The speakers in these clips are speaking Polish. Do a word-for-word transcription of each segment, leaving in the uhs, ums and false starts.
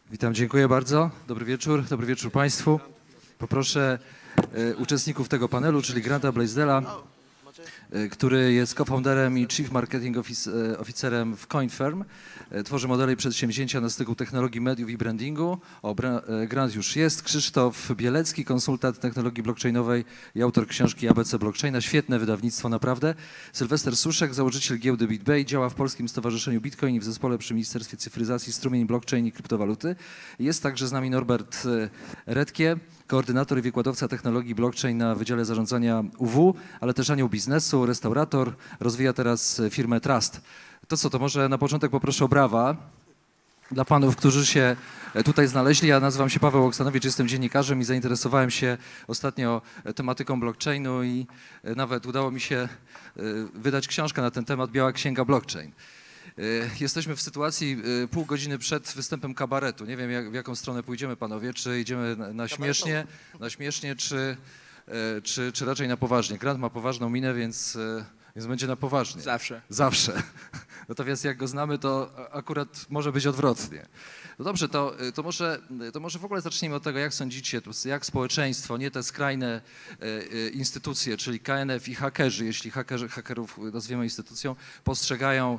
Witam, dziękuję bardzo. Dobry wieczór, dobry wieczór Państwu. Poproszę e, uczestników tego panelu, czyli Granta Blaisdella, e, który jest co-founderem i chief marketing office, e, officerem w CoinFirm. E, tworzy modele i przedsięwzięcia na styku technologii, mediów i brandingu. O, Bra e, Grant już jest. Krzysztof Bielecki, konsultant technologii blockchainowej i autor książki A B C Blockchaina. Świetne wydawnictwo, naprawdę. Sylwester Suszek, założyciel giełdy BitBay, działa w Polskim Stowarzyszeniu Bitcoin i w zespole przy Ministerstwie Cyfryzacji, Strumień, Blockchain i Kryptowaluty. Jest także z nami Norbert Redkie, koordynator i wykładowca technologii blockchain na Wydziale Zarządzania U W, ale też anioł biznesu, restaurator, rozwija teraz firmę Trust. To co, to może na początek poproszę o brawa dla panów, którzy się tutaj znaleźli. Ja nazywam się Paweł Oksanowicz, jestem dziennikarzem i zainteresowałem się ostatnio tematyką blockchainu i nawet udało mi się wydać książkę na ten temat, Biała Księga Blockchain. Jesteśmy w sytuacji pół godziny przed występem kabaretu. Nie wiem, jak, w jaką stronę pójdziemy, panowie, czy idziemy na, na śmiesznie, na śmiesznie czy, czy, czy raczej na poważnie. Grant ma poważną minę, więc, więc będzie na poważnie. Zawsze. Zawsze. Natomiast jak go znamy, to akurat może być odwrotnie. No dobrze, to, to, może, to może w ogóle zacznijmy od tego, jak sądzicie, jak społeczeństwo, nie te skrajne instytucje, czyli K N F i hakerzy, jeśli hakerzy, hakerów nazwiemy instytucją, postrzegają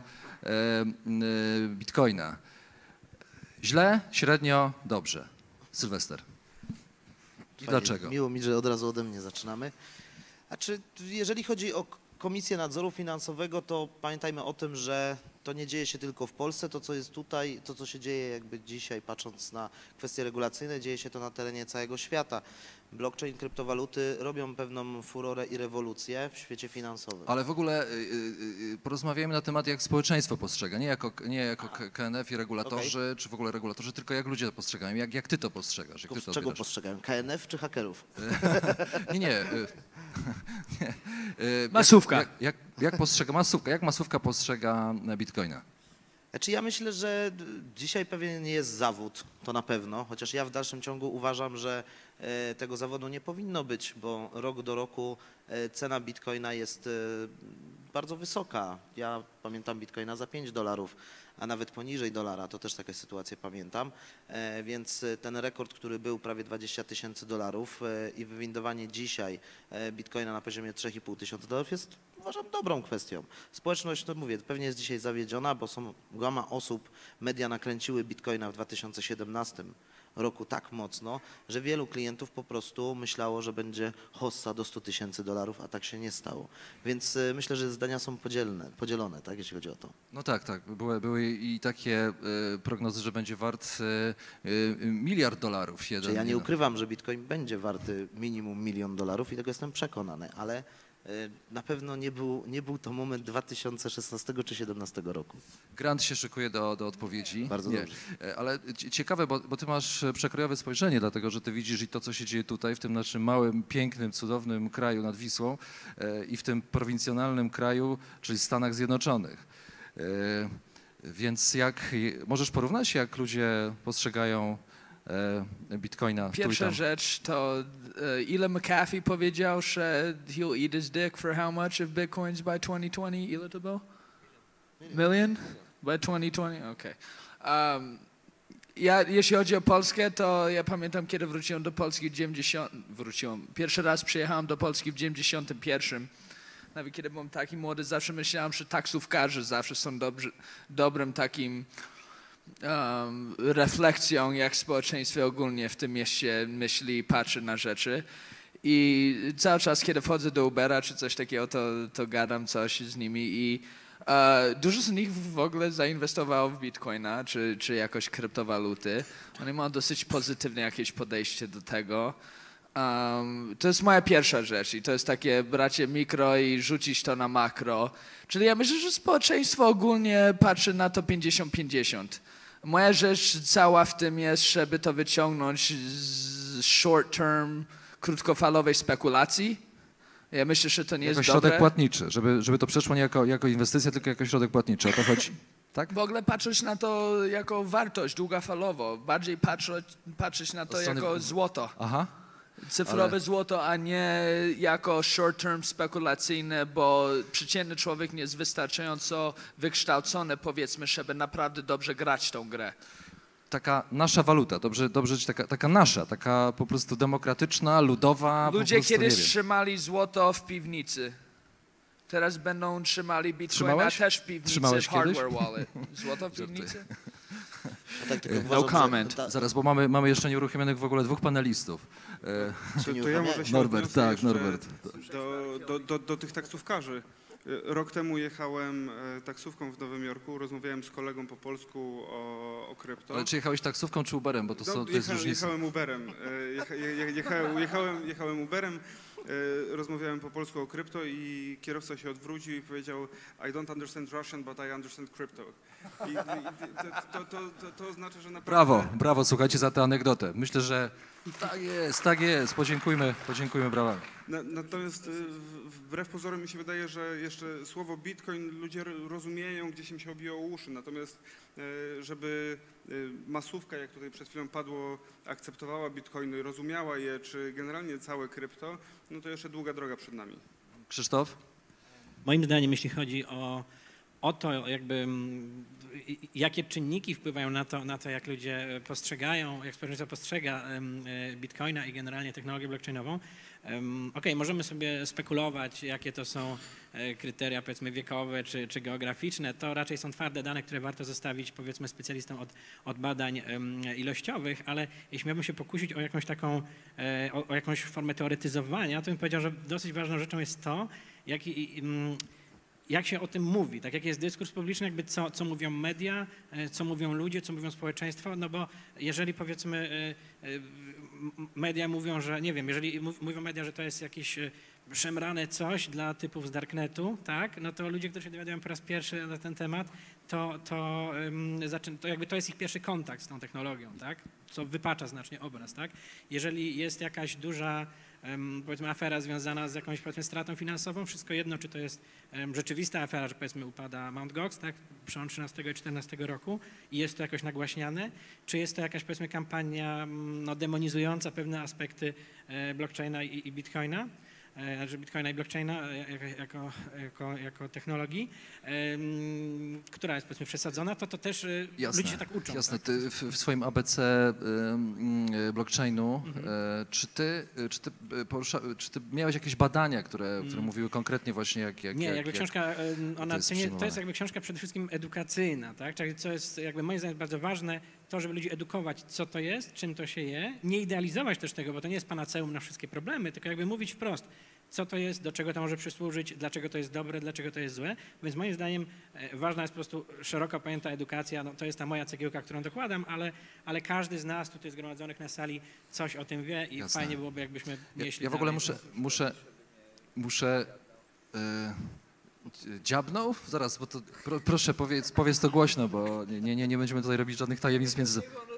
Bitcoina. Źle, średnio, dobrze. Sylwester. I Fajnie, dlaczego? Miło mi, że od razu ode mnie zaczynamy. A czy jeżeli chodzi o Komisję Nadzoru Finansowego, to pamiętajmy o tym, że to nie dzieje się tylko w Polsce. To, co jest tutaj, to, co się dzieje jakby dzisiaj, patrząc na kwestie regulacyjne, dzieje się to na terenie całego świata. Blockchain, kryptowaluty robią pewną furorę i rewolucję w świecie finansowym. Ale w ogóle y, y, porozmawiajmy na temat, jak społeczeństwo postrzega. Nie jako, nie jako K N F i regulatorzy, okay. czy w ogóle regulatorzy, tylko jak ludzie to postrzegają. Jak, jak ty to postrzegasz? Jak ty to czego odbierasz? postrzegają? K N F czy hakerów? nie, nie. nie. Masówka. Jak, jak, jak, jak postrzega masówka? Jak masówka postrzega Bitcoina? Znaczy ja myślę, że dzisiaj pewien jest zawód, to na pewno, chociaż ja w dalszym ciągu uważam, że tego zawodu nie powinno być, bo rok do roku cena Bitcoina jest bardzo wysoka. Ja pamiętam Bitcoina za pięć dolarów, a nawet poniżej dolara, to też takie sytuacje pamiętam, więc ten rekord, który był prawie dwadzieścia tysięcy dolarów i wywindowanie dzisiaj Bitcoina na poziomie trzy i pół tysiąca dolarów jest, uważam, dobrą kwestią. Społeczność, to mówię, pewnie jest dzisiaj zawiedziona, bo są gama osób, media nakręciły Bitcoina w dwa tysiące siedemnastym roku tak mocno, że wielu klientów po prostu myślało, że będzie hossa do stu tysięcy dolarów, a tak się nie stało. Więc myślę, że zdania są podzielne, podzielone, tak, jeśli chodzi o to. No tak, tak. Były, były i takie y, prognozy, że będzie wart y, y, miliard dolarów. Jeden, ja nie jeden. ukrywam, że Bitcoin będzie warty minimum milion dolarów i tego jestem przekonany, ale na pewno nie był, nie był to moment dwa tysiące szesnastego czy dwa tysiące siedemnastego roku. Grant się szykuje do, do odpowiedzi. Bardzo nie. dobrze. Ale ciekawe, bo, bo ty masz przekrojowe spojrzenie, dlatego że ty widzisz i to, co się dzieje tutaj, w tym naszym małym, pięknym, cudownym kraju nad Wisłą e, i w tym prowincjonalnym kraju, czyli Stanach Zjednoczonych. E, więc jak, możesz porównać, jak ludzie postrzegają Bitcoina? Pierwsza rzecz to ile McAfee powiedział, że he'll eat his dick for how much of bitcoins by twenty twenty? Ile to było? Million? By twenty twenty? Okej. Okay. Um, ja, jeśli chodzi o Polskę, to ja pamiętam, kiedy wróciłem do Polski w dziewięćdziesiątym... Wróciłem. Pierwszy raz przyjechałem do Polski w dziewięćdziesiątym pierwszym. Nawet kiedy byłem taki młody, zawsze myślałem, że taksówkarze zawsze są dobrzy, dobrym takim Um, refleksją, jak społeczeństwo ogólnie w tym mieście myśli i patrzy na rzeczy. I cały czas, kiedy wchodzę do Ubera czy coś takiego, to, to gadam coś z nimi i uh, dużo z nich w ogóle zainwestowało w Bitcoina czy, czy jakoś kryptowaluty. Oni mają dosyć pozytywne jakieś podejście do tego. Um, to jest moja pierwsza rzecz i to jest takie bracie mikro i rzucić to na makro. Czyli ja myślę, że społeczeństwo ogólnie patrzy na to pięćdziesiąt pięćdziesiąt. Moja rzecz cała w tym jest, żeby to wyciągnąć z short term, krótkofalowej spekulacji. Ja myślę, że to nie jako jest środek dobre. płatniczy, żeby, żeby to przeszło nie jako, jako inwestycja, tylko jako środek płatniczy. O to chodzi? Tak? W ogóle patrzeć na to jako wartość długofalowo. Bardziej patrzeć, patrzeć na to strony... jako złoto. Aha. Cyfrowe Ale... złoto, a nie jako short term spekulacyjne, bo przeciętny człowiek nie jest wystarczająco wykształcony, powiedzmy, żeby naprawdę dobrze grać tą grę. taka nasza waluta, dobrze, dobrze, taka, taka nasza, taka po prostu demokratyczna, ludowa, Ludzie po prostu, nie kiedyś wiem. trzymali złoto w piwnicy. Teraz będą trzymali bitcoina Trzymałeś? też w piwnicy, Trzymałeś w hardware kiedyś? wallet. Złoto w piwnicy? No tak, tylko No uważam, że comment. ta- Zaraz, bo mamy, mamy jeszcze nieuruchomionych w ogóle dwóch panelistów. E, się To, nie to ja uruchamia. może się Norbert, odniosę tak, jeszcze Norbert. Do, do, do, do tych taksówkarzy. Rok temu jechałem e, taksówką w Nowym Jorku, rozmawiałem z kolegą po polsku o, o krypto. Ale czy jechałeś taksówką czy Uberem, bo to, No, są, to jest jecha, różnica. jechałem Uberem. E, jecha, je, jechałem, jechałem, jechałem Uberem, e, rozmawiałem po polsku o krypto i kierowca się odwrócił i powiedział I don't understand Russian, but I understand crypto. I, i to, to, to, to, to oznacza, że naprawdę... Brawo, brawo, słuchajcie za tę anegdotę. Myślę, że tak jest, tak jest. Podziękujmy, podziękujmy brawami. Na, natomiast y, w- wbrew pozorom mi się wydaje, że jeszcze słowo bitcoin ludzie ro- rozumieją, gdzieś im się obiło uszy. Natomiast y, żeby y, masówka, jak tutaj przed chwilą padło, akceptowała bitcoiny, rozumiała je, czy generalnie całe krypto, no to jeszcze długa droga przed nami. Krzysztof? Moim zdaniem, jeśli chodzi o, o to, jakby mm, i- i- jakie czynniki wpływają na to, na to, jak ludzie postrzegają, jak społeczeństwo postrzega em, e, bitcoina i generalnie technologię blockchainową. em, Okej, możemy sobie spekulować, jakie to są e, kryteria, powiedzmy, wiekowe czy, czy geograficzne. To raczej są twarde dane, które warto zostawić, powiedzmy, specjalistom od, od badań em, ilościowych, ale jeśli miałbym się pokusić o jakąś taką, e, o, o jakąś formę teoretyzowania, to bym powiedział, że dosyć ważną rzeczą jest to, jak, i- i, mm, jak się o tym mówi, tak jak jest dyskurs publiczny, jakby co, co mówią media, e, co mówią ludzie, co mówią społeczeństwo, no bo jeżeli powiedzmy e, e, m- media mówią, że nie wiem, jeżeli mów- mówią media, że to jest jakieś e, szemrane coś dla typów z darknetu, tak, no to ludzie, którzy się dowiadują po raz pierwszy na ten temat, to, to, em, zaczyn- to jakby to jest ich pierwszy kontakt z tą technologią, tak, co wypacza znacznie obraz, tak. Jeżeli jest jakaś duża em, powiedzmy afera związana z jakąś powiedzmy stratą finansową, wszystko jedno, czy to jest em, rzeczywista afera, że powiedzmy upada Mount Gox, tak, przełom trzynastego i czternastego roku i jest to jakoś nagłaśniane, czy jest to jakaś powiedzmy kampania mm, no, demonizująca pewne aspekty e, blockchaina i, i bitcoina, e, że bitcoina i blockchaina e, jako, jako, jako, jako technologii, em, która jest powiedzmy przesadzona, to to też e, Jasne, ludzie się tak uczą. jasne. Tak? Ty w, w swoim A B C ym, y, blockchainu, Mhm. e, czy ty, y, czy ty, y, porusza, czy ty miałeś jakieś badania, które, które Mm. mówiły konkretnie właśnie jak... jak Nie, jak, jakby jak, książka, em, ona, jest to, nie, to przyjmowane? jest jakby książka przede wszystkim edukacyjna, tak? Czyli co jest jakby moim zdaniem bardzo ważne, to żeby ludzi edukować, co to jest, czym to się je, nie idealizować też tego, bo to nie jest panaceum na wszystkie problemy, tylko jakby mówić wprost, co to jest, do czego to może przysłużyć, dlaczego to jest dobre, dlaczego to jest złe. Więc moim zdaniem e, ważna jest po prostu szeroko pojęta edukacja. No, to jest ta moja cegiełka, którą dokładam, ale, ale każdy z nas tutaj zgromadzonych na sali coś o tym wie i Jasne. fajnie byłoby, jakbyśmy Ja, nieśli ja w ogóle dalej. muszę, muszę, muszę y, dziabnął? Zaraz, bo to pro, proszę powiedz, powiedz to głośno, bo nie, nie, nie będziemy tutaj robić żadnych tajemnic między...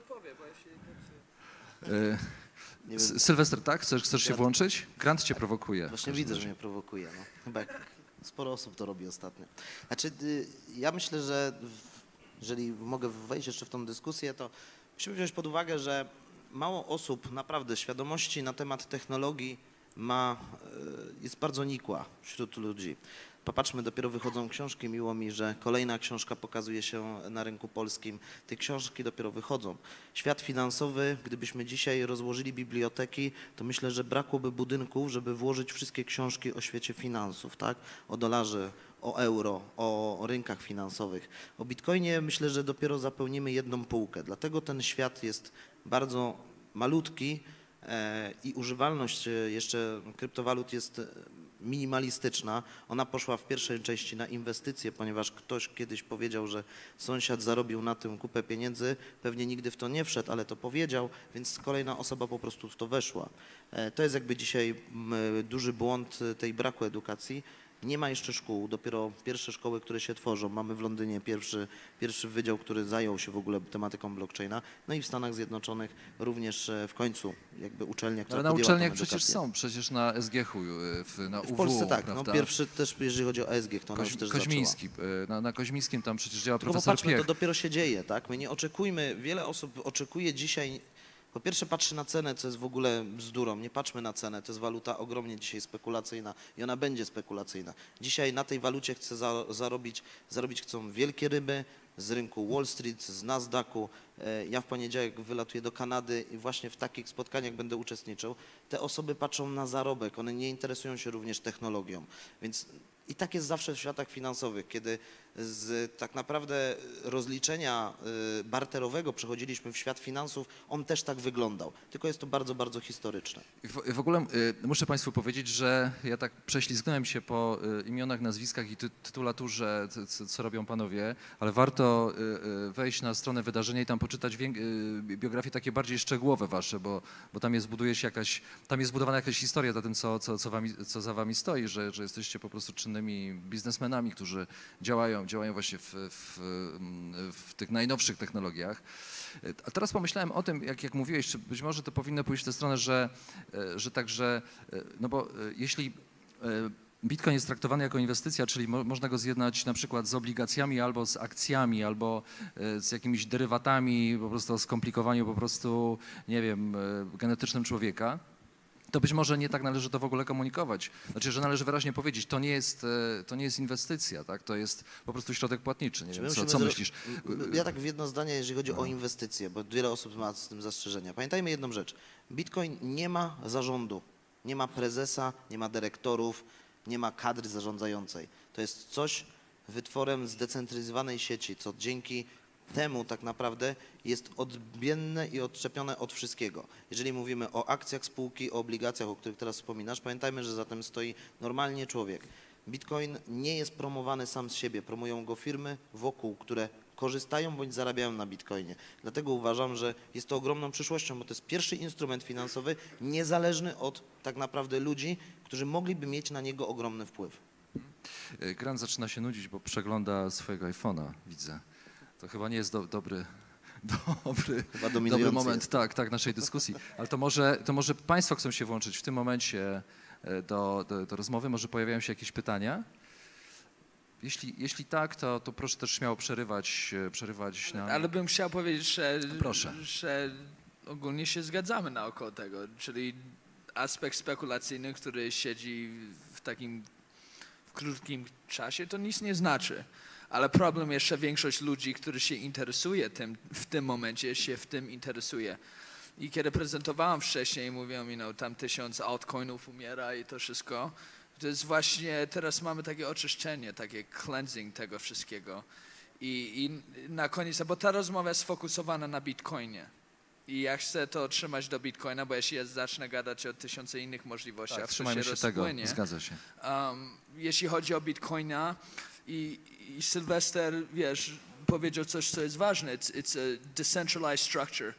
Y, Nie S- wiem, Sylwester, tak? Chcesz, chcesz się Ja- włączyć? Grant cię prowokuje. właśnie widzę, że mnie prowokuje. No. Chyba jak sporo osób to robi ostatnio. Znaczy, y, ja myślę, że w- jeżeli mogę wejść jeszcze w tą dyskusję, to musimy wziąć pod uwagę, że mało osób naprawdę świadomości na temat technologii ma, y, jest bardzo nikła wśród ludzi. Popatrzmy, dopiero wychodzą książki, miło mi, że kolejna książka pokazuje się na rynku polskim. Te książki dopiero wychodzą. Świat finansowy, gdybyśmy dzisiaj rozłożyli biblioteki, to myślę, że brakłoby budynków, żeby włożyć wszystkie książki o świecie finansów, tak? O dolarze, o euro, o rynkach finansowych. O bitcoinie myślę, że dopiero zapełnimy jedną półkę. Dlatego ten świat jest bardzo malutki e, i używalność e, jeszcze kryptowalut jest e, minimalistyczna. Ona poszła w pierwszej części na inwestycje, ponieważ ktoś kiedyś powiedział, że sąsiad zarobił na tym kupę pieniędzy. Pewnie nigdy w to nie wszedł, ale to powiedział, więc kolejna osoba po prostu w to weszła. E, To jest jakby dzisiaj m, duży błąd e, tej braku edukacji. Nie ma jeszcze szkół, dopiero pierwsze szkoły, które się tworzą. Mamy w Londynie pierwszy, pierwszy wydział, który zajął się w ogóle tematyką blockchaina. No i w Stanach Zjednoczonych również e, w końcu jakby uczelnia, która Ale na podjęła tą uczelniach przecież edukację. są, przecież na S G H, y, w, na U W, W Polsce tak, prawda? no pierwszy też, jeżeli chodzi o E S G, to ona już Koź, też Koźmiński, y, na, na Koźmińskim tam przecież działa zaczęła. No profesor popatrzmy, to Piech. dopiero się dzieje, tak? My nie oczekujmy, wiele osób oczekuje dzisiaj, po pierwsze patrzy na cenę, co jest w ogóle bzdurą. Nie patrzmy na cenę, to jest waluta ogromnie dzisiaj spekulacyjna i ona będzie spekulacyjna. Dzisiaj na tej walucie chce za, zarobić, zarobić chcą wielkie ryby, z rynku Wall Street, z Nasdaqu. Ja w poniedziałek wylatuję do Kanady i właśnie w takich spotkaniach będę uczestniczył. Te osoby patrzą na zarobek, one nie interesują się również technologią, więc i tak jest zawsze w światach finansowych, kiedy z tak naprawdę rozliczenia barterowego przechodziliśmy w świat finansów, on też tak wyglądał, tylko jest to bardzo, bardzo historyczne. W, w ogóle y, muszę Państwu powiedzieć, że ja tak prześlizgnąłem się po y, imionach, nazwiskach i ty, tytulaturze, co, co robią panowie, ale warto y, y, wejść na stronę wydarzenia i tam poczytać wiek, y, biografie takie bardziej szczegółowe wasze, bo, bo tam jest, buduje się jakaś, tam jest zbudowana jakaś historia za tym, co, co, co, wami, co za wami stoi, że, że jesteście po prostu czynnymi biznesmenami, którzy działają, działają właśnie w, w, w tych najnowszych technologiach. A teraz pomyślałem o tym, jak, jak mówiłeś, czy być może to powinno pójść w tę stronę, że, że także, no bo jeśli Bitcoin jest traktowany jako inwestycja, czyli mo, można go zjednać na przykład z obligacjami albo z akcjami, albo z jakimiś derywatami, po prostu o skomplikowaniu po prostu, nie wiem, genetycznym człowieka, to być może nie tak należy to w ogóle komunikować. Znaczy, że należy wyraźnie powiedzieć, to nie jest, to nie jest inwestycja, tak? To jest po prostu środek płatniczy. Nie wiem, co, co myślisz? Ja tak w jedno zdanie, jeżeli chodzi no. o inwestycje, bo wiele osób ma z tym zastrzeżenia. Pamiętajmy jedną rzecz. Bitcoin nie ma zarządu, nie ma prezesa, nie ma dyrektorów, nie ma kadry zarządzającej. To jest coś wytworem zdecentralizowanej sieci, co dzięki temu tak naprawdę jest odmienne i odczepione od wszystkiego. Jeżeli mówimy o akcjach spółki, o obligacjach, o których teraz wspominasz, pamiętajmy, że za tym stoi normalnie człowiek. Bitcoin nie jest promowany sam z siebie, promują go firmy wokół, które korzystają bądź zarabiają na Bitcoinie. Dlatego uważam, że jest to ogromną przyszłością, bo to jest pierwszy instrument finansowy niezależny od tak naprawdę ludzi, którzy mogliby mieć na niego ogromny wpływ. Grant zaczyna się nudzić, bo przegląda swojego iPhone'a, widzę. To chyba nie jest do, dobry, dobry, dobry moment jest. tak, tak, naszej dyskusji. Ale to może, to może Państwo chcą się włączyć w tym momencie do, do, do rozmowy. Może pojawiają się jakieś pytania? Jeśli, jeśli tak, to, to proszę też śmiało przerywać, przerywać nam. Ale bym chciał powiedzieć, że, proszę. że ogólnie się zgadzamy naokoło tego, czyli aspekt spekulacyjny, który siedzi w takim w krótkim czasie, to nic nie znaczy. Ale problem jeszcze większość ludzi, którzy się interesuje tym, w tym momencie się w tym interesuje. I kiedy prezentowałem wcześniej, mówiłem, you know, tam tysiąc altcoinów umiera i to wszystko, to jest właśnie, teraz mamy takie oczyszczenie, takie cleansing tego wszystkiego. I, i na koniec, bo ta rozmowa jest sfokusowana na Bitcoinie. I ja chcę to trzymać do Bitcoina, bo jeśli ja zacznę gadać o tysiące innych możliwościach, tak, to trzymajmy się się tego, rozpłynie. zgadza się. Um, jeśli chodzi o Bitcoina, I, i Sylwester, wiesz, powiedział coś, co jest ważne. It's, it's a decentralized structure.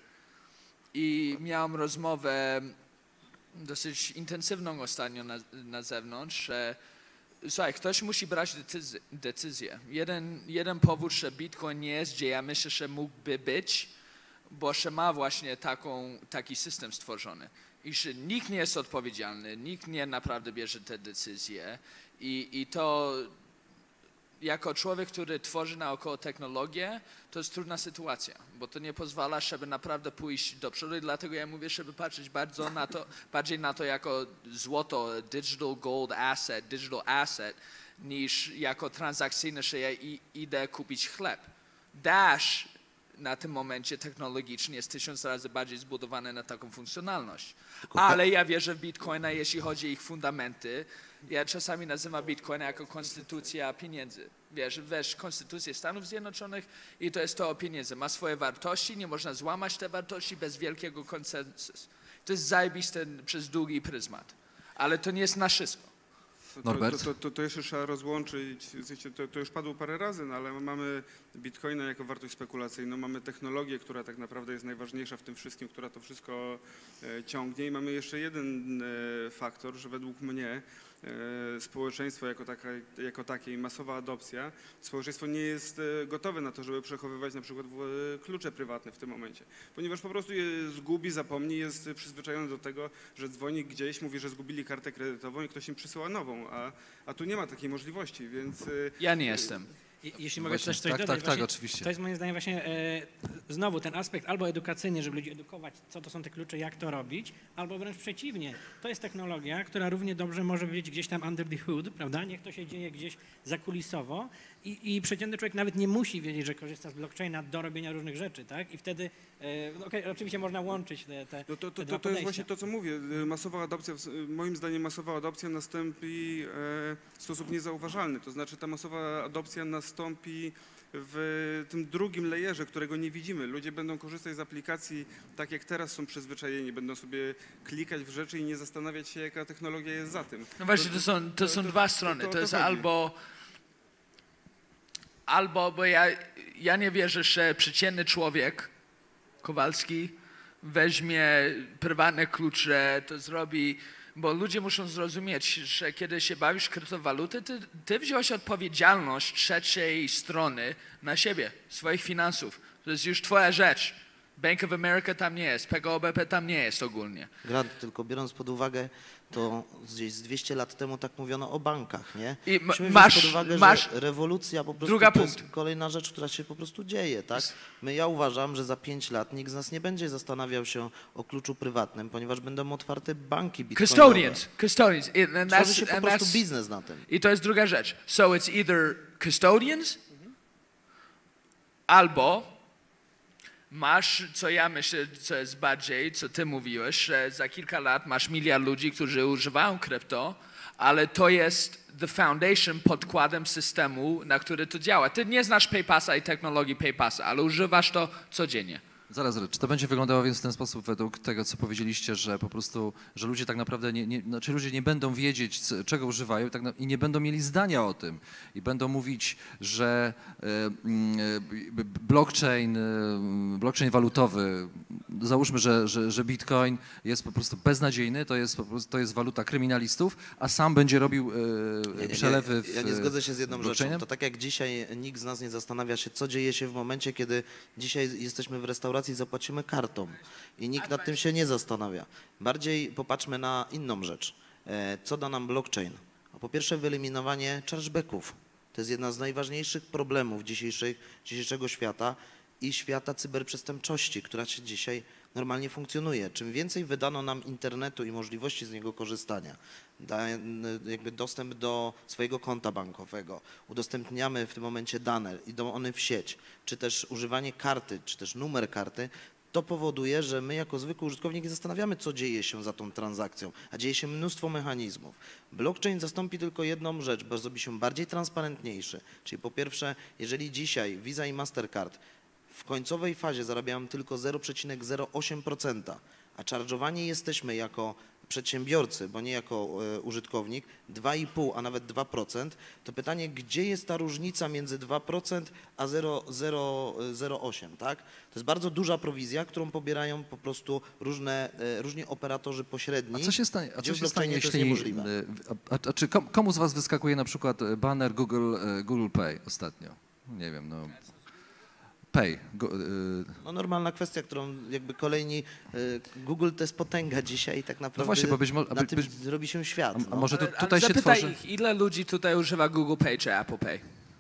I miałem rozmowę dosyć intensywną ostatnio na, na zewnątrz, że słuchaj, ktoś musi brać decyzję. decyzję. Jeden, jeden powód, że Bitcoin nie jest, gdzie ja myślę, że mógłby być, bo że ma właśnie taką, taki system stworzony. I że nikt nie jest odpowiedzialny, nikt nie naprawdę bierze te decyzje. I, i to jako człowiek, który tworzy naokoło technologię, to jest trudna sytuacja, bo to nie pozwala, żeby naprawdę pójść do przodu i dlatego ja mówię, żeby patrzeć bardzo na to, bardziej na to jako złoto, digital gold asset, digital asset, niż jako transakcyjne, że ja i, idę kupić chleb. Dash na tym momencie technologicznie jest tysiąc razy bardziej zbudowany na taką funkcjonalność. Ale ja wierzę w Bitcoina, jeśli chodzi o ich fundamenty. Ja czasami nazywam Bitcoina jako konstytucja pieniędzy. Wiesz, weź konstytucję Stanów Zjednoczonych i to jest to o pieniędzy. Ma swoje wartości, nie można złamać te wartości bez wielkiego konsensusu. To jest zajebiste przez długi pryzmat. Ale to nie jest na wszystko. Norbert? To, to, to, to jeszcze trzeba rozłączyć, to, to już padło parę razy, no ale mamy Bitcoina jako wartość spekulacyjną, mamy technologię, która tak naprawdę jest najważniejsza w tym wszystkim, która to wszystko ciągnie i mamy jeszcze jeden faktor, że według mnie społeczeństwo jako, taka, jako takie i masowa adopcja, społeczeństwo nie jest gotowe na to, żeby przechowywać na przykład klucze prywatne w tym momencie, ponieważ po prostu je zgubi, zapomni, jest przyzwyczajony do tego, że dzwoni gdzieś, mówi, że zgubili kartę kredytową i ktoś im przysyła nową, a, a tu nie ma takiej możliwości, więc... Ja nie jestem. Je- Jeśli mogę Właśnie, też coś tak, dodać. tak, tak, właśnie oczywiście. To jest moim zdaniem właśnie e, znowu ten aspekt albo edukacyjny, żeby ludzi edukować, co to są te klucze, jak to robić, albo wręcz przeciwnie. To jest technologia, która równie dobrze może być gdzieś tam under the hood, prawda? Niech to się dzieje gdzieś zakulisowo i, i przeciętny człowiek nawet nie musi wiedzieć, że korzysta z blockchaina do robienia różnych rzeczy, tak? I wtedy, e, no okej, oczywiście można łączyć te, te, No to, te to, dwa to, to jest podejścia. właśnie to, co mówię. Masowa adopcja, w- moim zdaniem masowa adopcja nastąpi e, w sposób niezauważalny. To znaczy ta masowa adopcja nastąpi w tym drugim layerze, którego nie widzimy. Ludzie będą korzystać z aplikacji tak, jak teraz są przyzwyczajeni. Będą sobie klikać w rzeczy i nie zastanawiać się, jaka technologia jest za tym. No właśnie, to są, to są dwa strony. to- To to jest chodzi. albo, albo, bo ja, ja nie wierzę, że przeciętny człowiek, Kowalski, weźmie prywatne klucze, to zrobi, bo ludzie muszą zrozumieć, że kiedy się bawisz w kryptowaluty, ty, ty wziąłeś odpowiedzialność trzeciej strony na siebie, swoich finansów. To jest już twoja rzecz. Bank of America tam nie jest, P K O B P tam nie jest ogólnie. Grant, tylko biorąc pod uwagę, to gdzieś z dwieście lat temu tak mówiono o bankach, nie? I m- Musimy masz- wziąć pod uwagę, masz- że rewolucja po prostu Druga to punkt. jest kolejna rzecz, która się po prostu dzieje, tak? My, ja uważam, że za pięć lat nikt z nas nie będzie zastanawiał się o kluczu prywatnym, ponieważ będą otwarte banki bitcoinowe. Custodians, custodians. I- And Tworzy that's, się po and prostu that's, biznes na tym. I to jest druga rzecz. So it's either custodians, albo masz, co ja myślę, co jest bardziej, co ty mówiłeś, że za kilka lat masz miliard ludzi, którzy używają krypto, ale to jest the foundation, podkładem systemu, na który to działa. Ty nie znasz PayPassa i technologii PayPassa, ale używasz to codziennie. Zaraz, zaraz, czy to będzie wyglądało więc w ten sposób według tego, co powiedzieliście, że po prostu, że ludzie tak naprawdę nie, nie znaczy ludzie nie będą wiedzieć, c- czego używają tak na, i nie będą mieli zdania o tym i będą mówić, że e, mm, e, b- b- blockchain, e, blockchain walutowy, załóżmy, że, że, że bitcoin jest po prostu beznadziejny, to jest po prostu, to jest waluta kryminalistów, a sam będzie robił e, Nie, nie, przelewy w Ja nie zgodzę się z jedną rzeczą. blockchainem? To tak jak dzisiaj nikt z nas nie zastanawia się, co dzieje się w momencie, kiedy dzisiaj jesteśmy w restauracji i zapłacimy kartą. I nikt nad tym się nie zastanawia. Bardziej popatrzmy na inną rzecz. E, Co da nam blockchain? Po pierwsze, wyeliminowanie chargebacków. To jest jedna z najważniejszych problemów dzisiejszych, dzisiejszego świata i świata cyberprzestępczości, która się dzisiaj normalnie funkcjonuje. Czym więcej wydano nam internetu i możliwości z niego korzystania, da, jakby dostęp do swojego konta bankowego, udostępniamy w tym momencie dane, idą one w sieć, czy też używanie karty, czy też numer karty, to powoduje, że my jako zwykły użytkownik nie zastanawiamy, co dzieje się za tą transakcją, a dzieje się mnóstwo mechanizmów. Blockchain zastąpi tylko jedną rzecz, bo zrobi się bardziej transparentniejszy. Czyli po pierwsze, jeżeli dzisiaj Visa i Mastercard w końcowej fazie zarabiają tylko zero przecinek zero osiem procent, a charge'owani jesteśmy jako przedsiębiorcy, bo nie jako e, użytkownik, dwa i pół, a nawet dwa procent, to pytanie, gdzie jest ta różnica między dwa procent a zero przecinek zero osiem, tak? To jest bardzo duża prowizja, którą pobierają po prostu różne, e, różni operatorzy pośredni. A co się stanie, a gdzie co w się stanie blockchainie to jest jeśli... niemożliwe. y, A, a, a czy kom, komu z was wyskakuje na przykład baner Google, y, Google Pay ostatnio? Nie wiem, no... Pay. Go, y, No normalna kwestia, którą jakby kolejni, y, Google to jest potęga dzisiaj i tak naprawdę no właśnie, bo być może... na By, tym być, robi się świat. a, a no. może tu, Ale- ale tutaj się zapytaj tworzy... ich, ile ludzi tutaj używa Google Pay czy Apple Pay?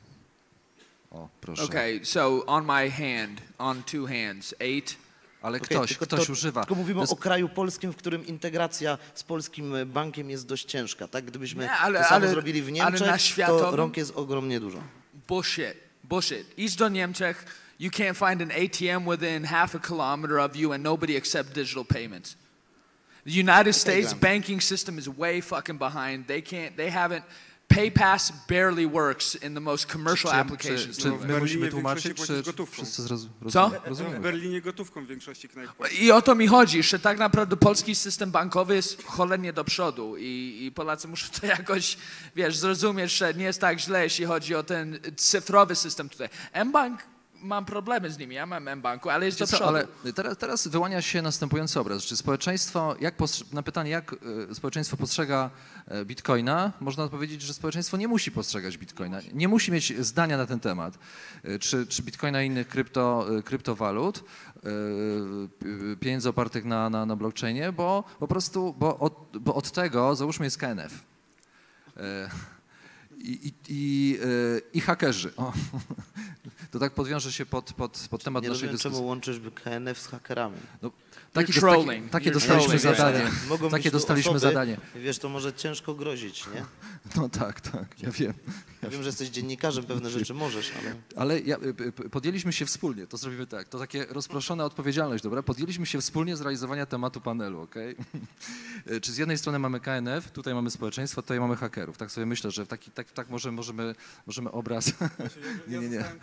O, proszę. Okay, so on my hand, on two hands, eight. Ale Okej, ktoś, tylko ktoś to- używa. Tylko mówimy To jest- o kraju polskim, w którym integracja z polskim bankiem jest dość ciężka, tak? Gdybyśmy Nie, ale- to samo ale- zrobili w ale Niemczech, na to światowym- rąk jest ogromnie dużo. Bullshit, bullshit. Idź do Niemczech, you can't find an A T M within half a kilometer of you and nobody accepts digital payments. The United States Graham. banking system is way fucking behind. They can't, they haven't, PayPass barely works in the most commercial Czy, applications. czy, czy No, w my Berlinie musimy w tłumaczyć, większości czy płacisz gotówką. wszyscy zrozum- Co? rozumie- W rozumieją? Berlinie gotówką w większości knajp. I o to mi chodzi, że tak naprawdę polski system bankowy jest cholernie do przodu i, i Polacy muszą to jakoś, wiesz, zrozumieć, że nie jest tak źle, jeśli chodzi o ten cyfrowy system tutaj. mBank, mam problemy z nimi, ja mam mBanku, ale jest do Wiecie co, przodu. ale teraz, teraz wyłania się następujący obraz. Czy społeczeństwo, jak postrze- na pytanie, jak e, społeczeństwo postrzega e, bitcoina, można odpowiedzieć, że społeczeństwo nie musi postrzegać bitcoina, nie musi mieć zdania na ten temat. E, Czy, czy bitcoina i innych krypto, e, kryptowalut, e, p- pieniędzy opartych na, na, na blockchainie, bo po prostu, bo od, bo od tego, załóżmy, jest K N F. E, i, i, i, e, i hakerzy. O. To tak podwiąże się pod, pod, pod temat Nie naszej rozumiem, dyskusji. czemu łączysz K N F z hakerami. No, takie, You're dos- trolling. takie, takie You're dostaliśmy trolling. zadanie. Mogą Takie być tu dostaliśmy osoby, zadanie. Wiesz, to może ciężko grozić, nie? No tak, tak, ja wiem. Ja wiem, że jesteś dziennikarzem, pewne rzeczy możesz, ale... Ale ja, y, y, podjęliśmy się wspólnie, to zrobimy tak, to takie rozproszona odpowiedzialność, dobra? Podjęliśmy się wspólnie z realizowania tematu panelu, okej? Czy z jednej strony mamy K N F, tutaj mamy społeczeństwo, tutaj mamy hakerów. Tak sobie myślę, że w taki, tak, tak możemy, możemy, możemy obraz... Nie, nie, nie.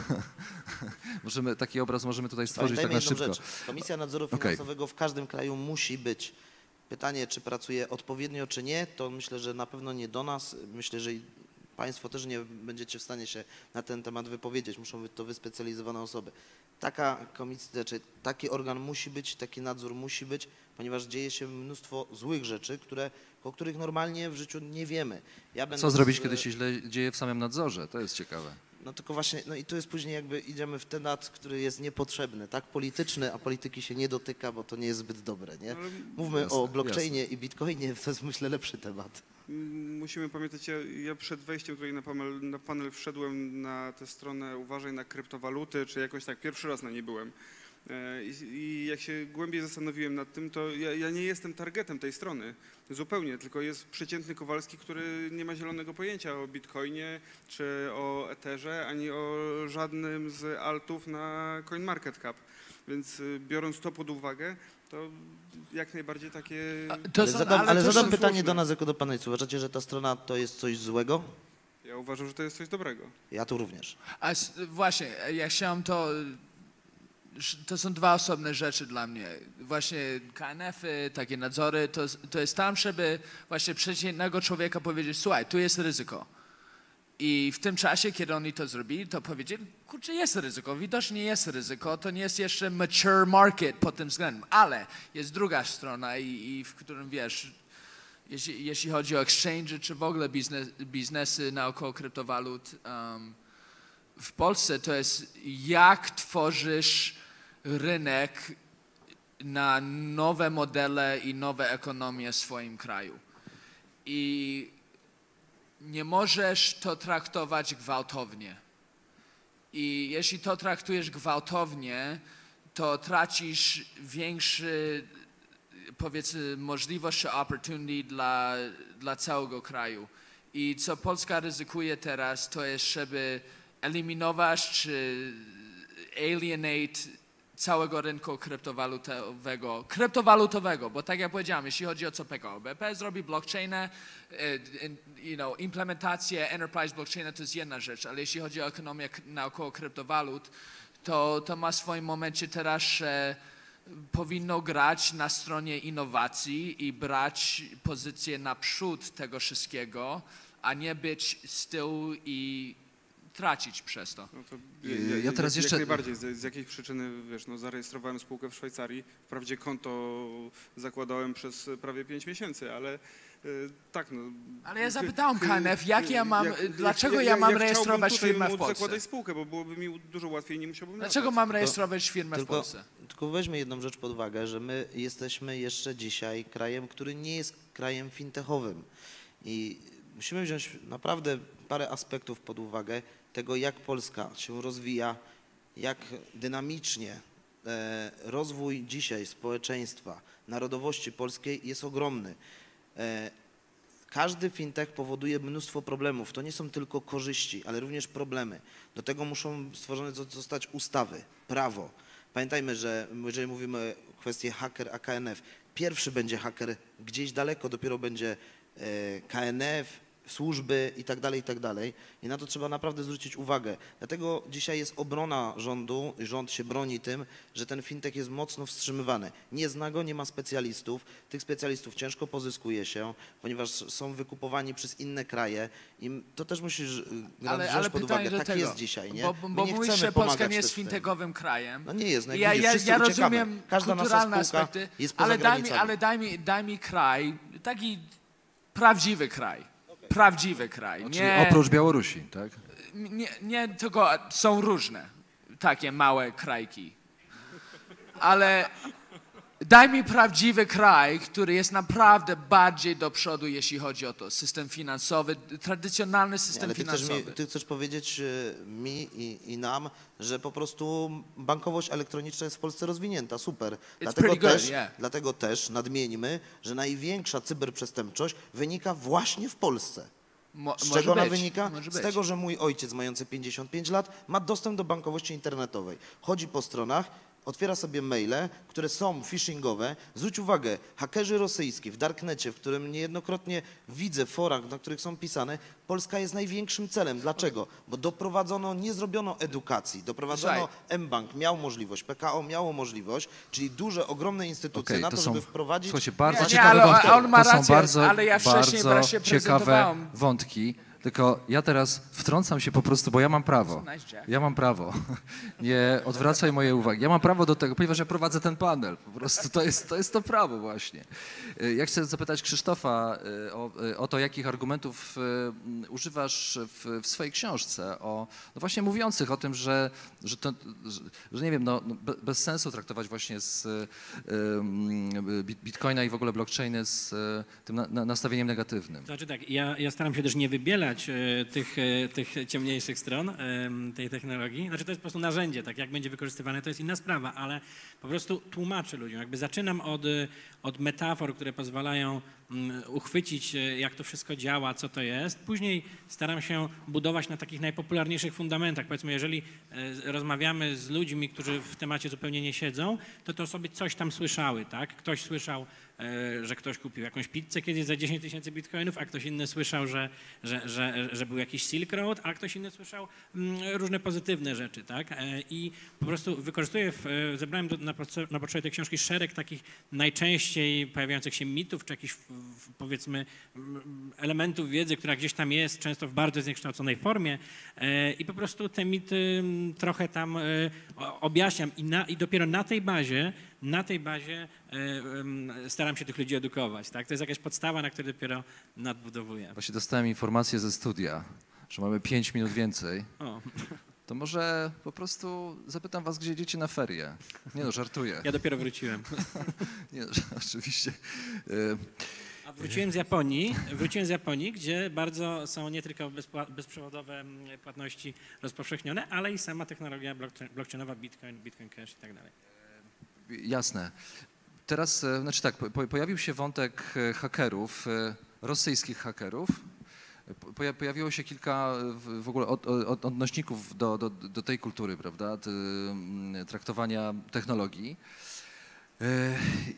Możemy, taki obraz możemy tutaj stworzyć tak Pamiętajmy na jedną szybko. rzecz. Komisja Nadzoru Okej. Finansowego w każdym kraju musi być. Pytanie, czy pracuje odpowiednio, czy nie, to myślę, że na pewno nie do nas. Myślę, że i Państwo też nie będziecie w stanie się na ten temat wypowiedzieć. Muszą być to wyspecjalizowane osoby. Taka komisja, czy taki organ musi być, taki nadzór musi być, ponieważ dzieje się mnóstwo złych rzeczy, które, o których normalnie w życiu nie wiemy. Ja Co będąc, zrobić, e, kiedy się źle dzieje w samym nadzorze? To jest ciekawe. No tylko właśnie, no i tu jest później jakby idziemy w temat, który jest niepotrzebny, tak? Polityczny, a polityki się nie dotyka, bo to nie jest zbyt dobre, nie? Ale Mówmy Jasne, o blockchainie i bitcoinie, to jest myślę lepszy temat. musimy pamiętać, ja, ja przed wejściem tutaj na panel, na panel wszedłem na tę stronę Uważaj na kryptowaluty, czy jakoś tak pierwszy raz na niej byłem. E, I, i jak się głębiej zastanowiłem nad tym, to ja, ja nie jestem targetem tej strony zupełnie, tylko jest przeciętny Kowalski, który nie ma zielonego pojęcia o bitcoinie, czy o Etherze, ani o żadnym z altów na CoinMarketCap. Więc y, biorąc to pod uwagę, to jak najbardziej takie... To Ale są, zadam, ale ale to zadam są pytanie słuszne. do nas jako do panelistu. Uważacie, że ta strona to jest coś złego? Ja uważam, że to jest coś dobrego. Ja tu również. A s- właśnie, ja chciałem to. To są dwa osobne rzeczy dla mnie. Właśnie K N F-y, takie nadzory, to, to jest tam, żeby właśnie przeciętnego człowieka powiedzieć, słuchaj, tu jest ryzyko. I w tym czasie, kiedy oni to zrobili, to powiedzieli, kurczę, jest ryzyko, widocznie jest ryzyko, to nie jest jeszcze mature market pod tym względem, ale jest druga strona i, i w którym, wiesz, jeśli, jeśli chodzi o exchange, czy w ogóle biznes, biznesy naokoło kryptowalut, um, w Polsce to jest jak tworzysz rynek na nowe modele i nowe ekonomie w swoim kraju. I nie możesz to traktować gwałtownie. I jeśli to traktujesz gwałtownie, to tracisz większy, powiedzmy, możliwość czy opportunity dla, dla całego kraju. I co Polska ryzykuje teraz, to jest, żeby eliminować czy alienate całego rynku kryptowalutowego, kryptowalutowego, bo tak jak powiedziałem, jeśli chodzi o co P K O B P zrobi, blockchainę, you know, implementację enterprise blockchaina to jest jedna rzecz, ale jeśli chodzi o ekonomię naokoło kryptowalut, to, to ma w swoim momencie teraz, że powinno grać na stronie innowacji i brać pozycję naprzód tego wszystkiego, a nie być z tyłu i tracić przez to. No to Ja- ja teraz jak, jeszcze- Jak najbardziej. Z, z jakiej przyczyny, wiesz, no zarejestrowałem spółkę w Szwajcarii. Wprawdzie konto zakładałem przez prawie pięć miesięcy, ale y, tak, no. Ale ja zapytałem K N F, jak ja mam, dlaczego ja, ja mam chciałbym rejestrować tutaj firmę w móc Polsce? zakładać spółkę, bo byłoby mi dużo łatwiej, nie musiałbym Dlaczego latać. mam rejestrować firmę w Tylko, Polsce? tylko weźmy jedną rzecz pod uwagę, że my jesteśmy jeszcze dzisiaj krajem, który nie jest krajem fintechowym. I musimy wziąć naprawdę parę aspektów pod uwagę tego, jak Polska się rozwija, jak dynamicznie e, rozwój dzisiaj społeczeństwa, narodowości polskiej jest ogromny. E, Każdy fintech powoduje mnóstwo problemów. To nie są tylko korzyści, ale również problemy. Do tego muszą stworzone zostać ustawy, prawo. Pamiętajmy, że jeżeli mówimy o kwestii haker a K N F, pierwszy będzie haker gdzieś daleko, dopiero będzie e, K N F, służby i tak dalej, i tak dalej. I na to trzeba naprawdę zwrócić uwagę. Dlatego dzisiaj jest obrona rządu, i rząd się broni tym, że ten fintech jest mocno wstrzymywany. Nie zna go, nie ma specjalistów. Tych specjalistów ciężko pozyskuje się, ponieważ są wykupowani przez inne kraje. I to też musisz Ale, wziąć ale pod pytanie uwagę. do Tak tego, jest dzisiaj, nie? bo, My bo nie mówisz, chcemy że Polska pomagać nie jest też w tym. fintechowym krajem. No nie jest, no jak Ja, widzisz, ja, wszyscy ja uciekamy. rozumiem Każda nasza kulturalne spółka aspekty, jest poza ale daj, mi, granicami. ale daj mi, daj mi kraj, taki prawdziwy kraj. Prawdziwy kraj. Czyli Nie, oprócz Białorusi, tak? nie, nie, tylko są różne takie małe krajki. Ale Daj mi prawdziwy kraj, który jest naprawdę bardziej do przodu, jeśli chodzi o to. System finansowy, tradycjonalny Nie, system ale ty chcesz, finansowy. mi, ty chcesz powiedzieć y, mi i, i nam, że po prostu bankowość elektroniczna jest w Polsce rozwinięta, super. Dlatego pretty good, też, yeah. dlatego też nadmieńmy, że największa cyberprzestępczość wynika właśnie w Polsce. Mo, Z może czego ona być, wynika? może Z być. tego, że mój ojciec mający pięćdziesiąt pięć lat ma dostęp do bankowości internetowej. Chodzi po stronach, otwiera sobie maile, które są phishingowe. Zwróć uwagę, hakerzy rosyjscy w darknecie, w którym niejednokrotnie widzę forach, na których są pisane, Polska jest największym celem. Dlaczego? Bo doprowadzono, nie zrobiono edukacji, doprowadzono, Słuchaj. mBank miał możliwość, P K O miało możliwość, czyli duże, ogromne instytucje Okej, na to to, są- żeby wprowadzić... Słuchajcie, bardzo Nie, nie, ciekawe ale wątki. on ma To są rację, bardzo, ale ja wcześniej bardzo właśnie ciekawe prezentowałem. wątki. Tylko ja teraz wtrącam się po prostu, bo ja mam prawo. Nice, Jack. Ja mam prawo. Nie odwracaj mojej uwagi. Ja mam prawo do tego, ponieważ ja prowadzę ten panel. Po prostu to jest to, jest to prawo właśnie. Y, Ja chcę zapytać Krzysztofa y, o, y, o to, jakich argumentów y, używasz w, w swojej książce, o, no właśnie mówiących o tym, że, że, to, że, że nie wiem, no, no be- bez sensu traktować właśnie z y, y, bit- bitcoina i w ogóle blockchainy z y, tym na, na, nastawieniem negatywnym. Znaczy tak, ja, ja staram się też nie wybielać e, tych, e, tych ciemniejszych stron e, tej technologii. Znaczy to jest po prostu narzędzie, tak jak będzie wykorzystywane, to jest inna sprawa, ale po prostu tłumaczę ludziom. Jakby zaczynam od, e, od metafor, które pozwalają mm, uchwycić, e, jak to wszystko działa, co to jest. Później staram się budować na takich najpopularniejszych fundamentach. Powiedzmy, jeżeli e, rozmawiamy z ludźmi, którzy w temacie zupełnie nie siedzą, to te osoby coś tam słyszały, tak? Ktoś słyszał, e, że ktoś kupił jakąś pizzę kiedyś za dziesięć tysięcy bitcoinów, a ktoś inny słyszał, że, że, że, że był jakiś Silk Road, a ktoś inny słyszał mm, różne pozytywne rzeczy, tak? E, I po prostu wykorzystuję, w, e, zebrałem do, na, podsta- na potrzeby tej książki szereg takich najczęściej pojawiających się mitów, czy jakichś w, w, powiedzmy mm, elementów wiedzy, która gdzieś tam jest, często w bardzo zniekształconej formie e, i po prostu te mity mm, trochę tam e, o- objaśniam i, na, i dopiero na tej bazie na tej bazie e, em, staram się tych ludzi edukować, tak? To jest jakaś podstawa, na której dopiero nadbudowuję. Właśnie dostałem informację ze studia, że mamy pięć minut więcej. O, To może po prostu zapytam was, gdzie idziecie na ferie. Nie no, żartuję. ja dopiero wróciłem. Nie, no, oczywiście. Y, A wróciłem z Japonii, wróciłem z Japonii, gdzie bardzo są nie tylko bezpła- bezprzewodowe mm, płatności rozpowszechnione, ale i sama technologia blockchain- blockchainowa, Bitcoin, Bitcoin Cash i tak dalej. Jasne. Teraz, e, znaczy tak, po, pojawił się wątek e, hakerów, e, rosyjskich hakerów. Po- Poja, pojawiło się kilka e, w, w ogóle od, od, odnośników do, do, do tej kultury, prawda, t, m, traktowania technologii. E,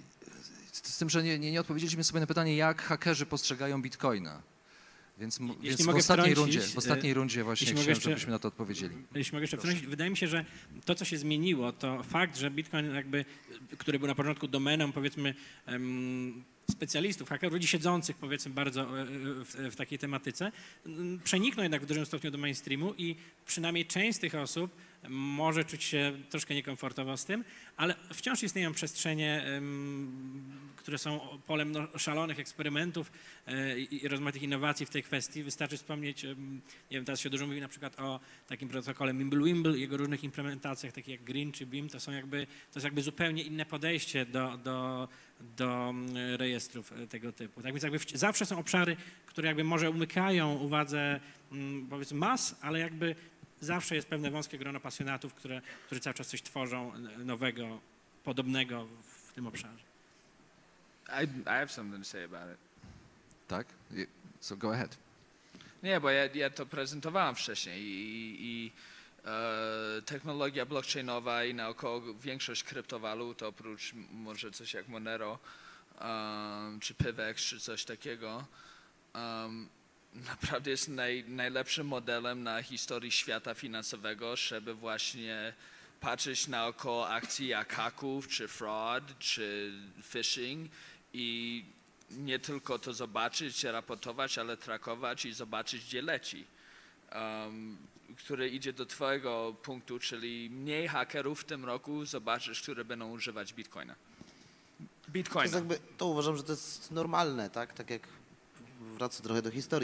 Z tym, że nie, nie, nie odpowiedzieliśmy sobie na pytanie, jak hakerzy postrzegają bitcoina. Więc, m- Jeśli więc w mogę ostatniej wtrącić, rundzie, w ostatniej rundzie właśnie jeśli mogę chciałem, jeszcze- żebyśmy na to odpowiedzieli. Jeśli mogę jeszcze wtrącić, wydaje mi się, że to, co się zmieniło, to fakt, że Bitcoin jakby, który był na początku domeną, powiedzmy, em, specjalistów, hakerów, ludzi siedzących, powiedzmy, bardzo e, w, w takiej tematyce, m, przeniknął jednak w dużym stopniu do mainstreamu i przynajmniej część z tych osób może czuć się troszkę niekomfortowo z tym, ale wciąż istnieją przestrzenie, em, które są polem no, szalonych eksperymentów e, i i rozmaitych innowacji w tej kwestii. Wystarczy wspomnieć, em, nie wiem, teraz się dużo mówi na przykład o takim protokole Mimblewimble, jego różnych implementacjach, takich jak Green czy Beam, to są jakby, to jest jakby zupełnie inne podejście do, do, do mm, rejestrów e, tego typu. Tak więc jakby wci- zawsze są obszary, które jakby może umykają uwadze mm, powiedzmy mas, ale jakby zawsze jest pewne wąskie grono pasjonatów, które, którzy cały czas coś tworzą n- nowego, podobnego w tym obszarze. I, I have something to say about it. Tak? Je- So go ahead. Nie, bo ja, ja to prezentowałem wcześniej i, i e, technologia blockchainowa i naokoło większość kryptowalut, oprócz m- może coś jak Monero um, czy Pivex czy coś takiego, um, naprawdę jest naj, najlepszym modelem na historii świata finansowego, żeby właśnie patrzeć naokoło akcji jak haków, czy fraud, czy phishing i nie tylko to zobaczyć, raportować, ale trackować i zobaczyć, gdzie leci. Um, który idzie do twojego punktu, czyli mniej hakerów w tym roku, zobaczysz, które będą używać Bitcoina. To, Bitcoina. jest jakby, to uważam, że to jest normalne, tak? Tak jak wracam trochę do historii.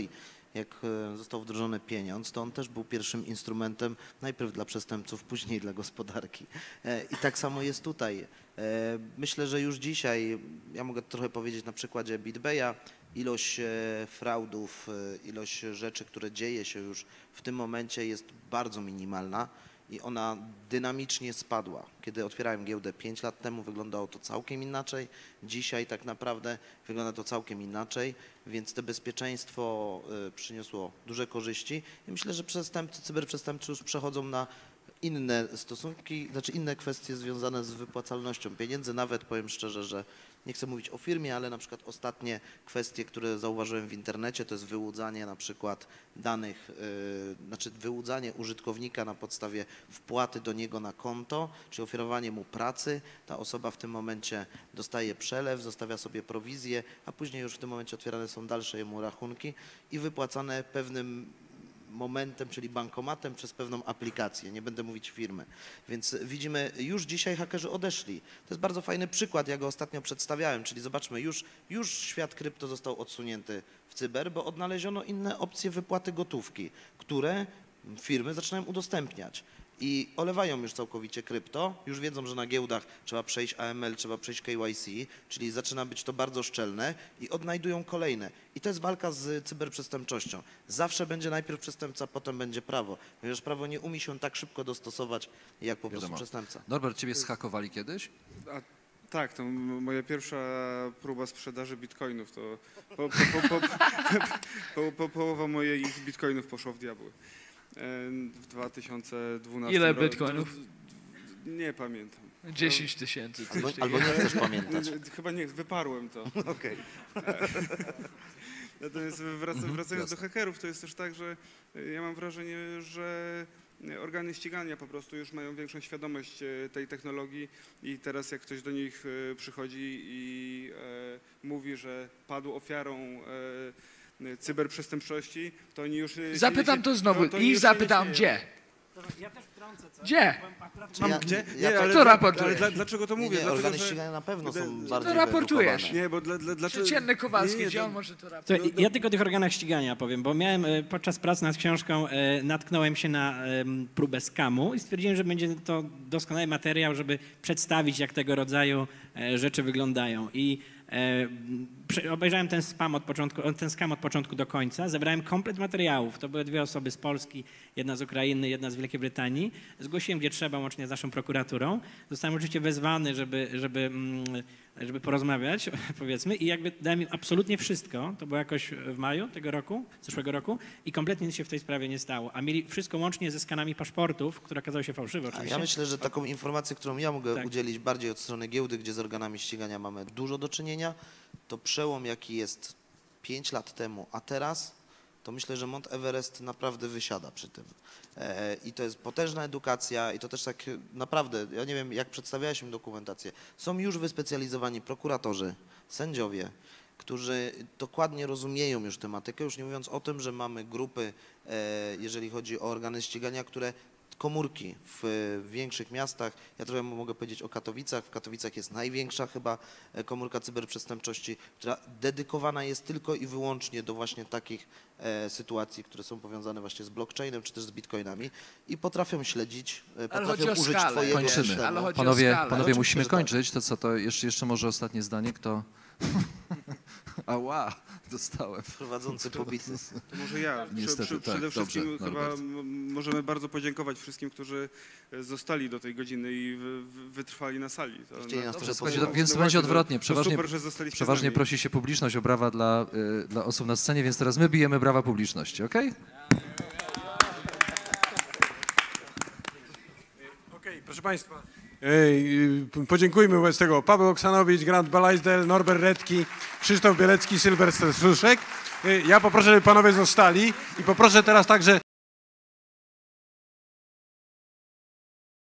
jak e, został wdrożony pieniądz, to on też był pierwszym instrumentem najpierw dla przestępców, później dla gospodarki. E, I tak samo jest tutaj. E, Myślę, że już dzisiaj, ja mogę trochę powiedzieć na przykładzie BitBaya, ilość e, fraudów, e, ilość rzeczy, które dzieje się już w tym momencie jest bardzo minimalna i ona dynamicznie spadła. Kiedy otwierałem giełdę pięć lat temu, wyglądało to całkiem inaczej. Dzisiaj tak naprawdę wygląda to całkiem inaczej, więc to bezpieczeństwo e, przyniosło duże korzyści i myślę, że przestępcy, cyberprzestępcy już przechodzą na inne stosunki, znaczy inne kwestie związane z wypłacalnością pieniędzy. Nawet powiem szczerze, że nie chcę mówić o firmie, ale na przykład ostatnie kwestie, które zauważyłem w internecie, to jest wyłudzanie na przykład danych, yy, znaczy wyłudzanie użytkownika na podstawie wpłaty do niego na konto, czy oferowanie mu pracy. Ta osoba w tym momencie dostaje przelew, zostawia sobie prowizję, a później już w tym momencie otwierane są dalsze jemu rachunki i wypłacane pewnym momentem, czyli bankomatem przez pewną aplikację, nie będę mówić firmy. Więc widzimy, już dzisiaj hakerzy odeszli. To jest bardzo fajny przykład, ja go ostatnio przedstawiałem, czyli zobaczmy, już, już świat krypto został odsunięty w cyber, bo odnaleziono inne opcje wypłaty gotówki, które firmy zaczynają udostępniać. I olewają już całkowicie krypto, już wiedzą, że na giełdach trzeba przejść A M L, trzeba przejść K Y C, czyli zaczyna być to bardzo szczelne i odnajdują kolejne. I to jest walka z cyberprzestępczością. Zawsze będzie najpierw przestępca, potem będzie prawo, ponieważ prawo nie umie się tak szybko dostosować jak po prostu Wiadomo. przestępca. Norbert, ciebie zhakowali kiedyś? A, tak, to m- moja pierwsza próba sprzedaży bitcoinów, to po, po, po, po, po, po, połowa moich bitcoinów poszła w diabły. W dwa tysiące dwunastym Ile roku. bitcoinów? Nie pamiętam. dziesięć tysięcy. coś Albo, takiego. albo nie chcesz pamiętać. Chyba nie, wyparłem to. Okej. Natomiast wrac, wracając do jasne. hakerów, to jest też tak, że ja mam wrażenie, że organy ścigania po prostu już mają większą świadomość e, tej technologii i teraz jak ktoś do nich e, przychodzi i e, mówi, że padł ofiarą e, cyberprzestępczości, to oni już... e, Zapytam się- to znowu to oni i już się zapytam nie gdzie? Ja też wtrącę coś. Gdzie? Czy ja- Gdzie? ja Nie, to- ale, To ale, raportujesz. dla, dlaczego to Nie, mówię? nie, Dlatego, organy że- ścigania na pewno są To bardziej raportujesz. wyedukowane. Nie, bo dla, dla, dlaczego... Przeciętny Kowalski, Nie, nie, gdzie to- on może to raportować? Słuchaj, ja tylko o tych organach ścigania powiem, bo miałem e, podczas pracy nad książką, e, natknąłem się na em, próbę skamu i stwierdziłem, że będzie to doskonały materiał, żeby przedstawić, jak tego rodzaju e, rzeczy wyglądają. I e, prze- obejrzałem ten spam od początku, ten skam od początku do końca, zebrałem komplet materiałów. To były dwie osoby z Polski, jedna z Ukrainy, jedna z Wielkiej Brytanii. Zgłosiłem, gdzie trzeba, łącznie z naszą prokuraturą. Zostałem oczywiście wezwany, żeby, żeby, mm, żeby porozmawiać, powiedzmy, i jakby dałem im absolutnie wszystko. To było jakoś w maju tego roku, zeszłego roku, i kompletnie nic się w tej sprawie nie stało. A mieli wszystko łącznie ze skanami paszportów, które okazały się fałszywe A oczywiście. ja myślę, że taką informację, którą ja mogę Tak. udzielić bardziej od strony giełdy, gdzie z organami ścigania mamy dużo do czynienia, to przełom, jaki jest pięć lat temu, a teraz, to myślę, że Mount Everest naprawdę wysiada przy tym. E, I to jest potężna edukacja i to też tak naprawdę, ja nie wiem, jak przedstawiałeś im dokumentację, są już wyspecjalizowani prokuratorzy, sędziowie, którzy dokładnie rozumieją już tematykę, już nie mówiąc o tym, że mamy grupy, e, jeżeli chodzi o organy ścigania, które komórki w e, większych miastach. Ja trochę mogę powiedzieć o Katowicach. W Katowicach jest największa chyba e, komórka cyberprzestępczości, która dedykowana jest tylko i wyłącznie do właśnie takich e, sytuacji, które są powiązane właśnie z blockchainem czy też z bitcoinami i potrafią śledzić, e, Ale chodzi potrafią o użyć skalę. twojego Kończymy. systemu. Ale chodzi o Panowie, skalę. panowie Oczywiście, musimy że tak. kończyć. To co, to jeszcze, jeszcze może ostatnie zdanie, kto... Ała, dostałem. Prowadzący pobity. To może ja. Prze- Niestety, prze- tak, Przede dobrze, wszystkim chyba Norbert. m- możemy bardzo podziękować wszystkim, którzy e, zostali do tej godziny i wy- wy- wytrwali na sali. To, Chcieli nas to- trochę to- Słuchajcie, posłuchać. to, więc no to będzie właśnie, to- odwrotnie. to Przeważnie, super, że zostaliście z przeważnie nami. prosi się publiczność o brawa dla, y, dla osób na scenie, więc teraz my bijemy brawa publiczności, okej? Okej, proszę Państwa. Ej, y, podziękujmy wobec tego Paweł Oksanowicz, Grant Blaisdell, Norbert Redki, Krzysztof Bielecki, Sylwester Struszek. Y, Ja poproszę, żeby panowie zostali i poproszę teraz także